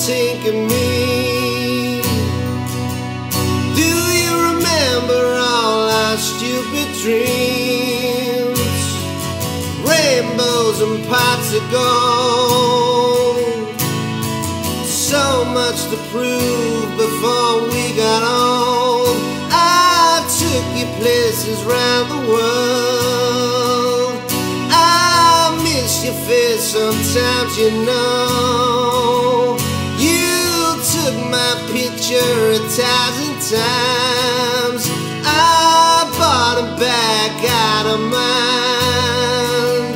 think of me? Do you remember all our stupid dreams? Rainbows and pots of gold. So much to prove before we got old. I took you places round the world. I miss your face sometimes, you know. You took my picture 1,000 times. I bought them back out of mind.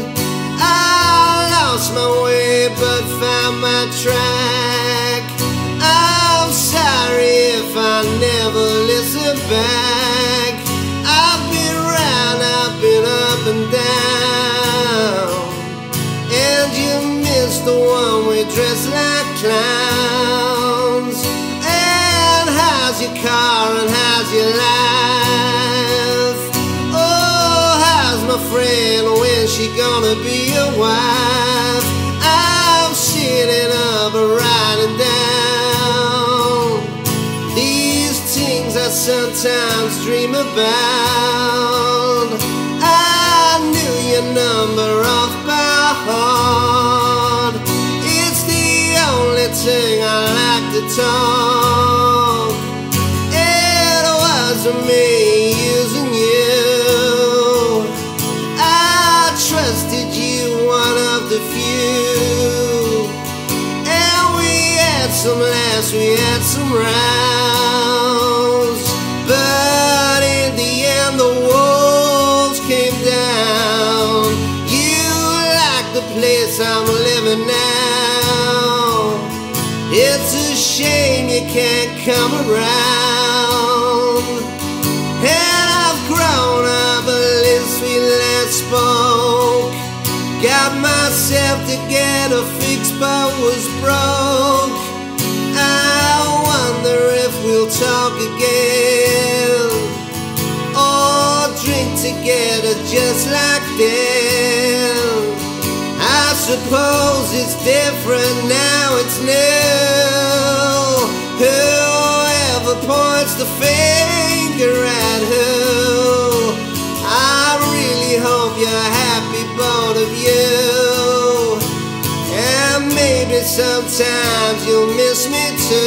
I lost my way but found my track. I'm sorry if I never listen back. I've been round, I've been up and down, and you missed the one we dressed like clowns. And how's your car and how's your life? Oh, how's my friend, when's she gonna be your wife? I'm sitting up writing down these things I sometimes dream about. I knew your number off by heart. It's the only thing I like to talk. It wasn't me using you. I trusted you, one of the few. And we had some laughs, we had some rounds, but in the end the walls came down. You like the place I'm living now. It's a shame you can't come around. And I've grown up since we last spoke. Got myself together, fixed but was broke. I wonder if we'll talk again, or drink together just like then. I suppose it's different now, it's new. Whoever points the finger at who, I really hope you're happy, both of you. And maybe sometimes you'll miss me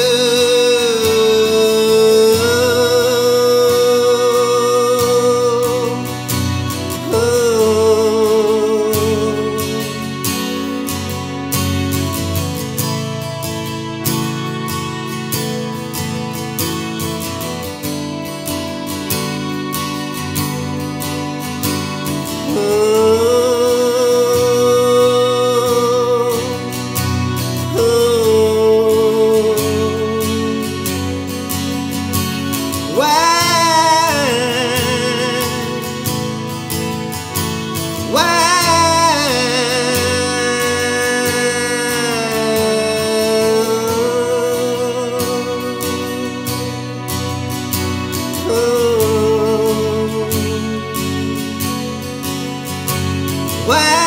too. Why?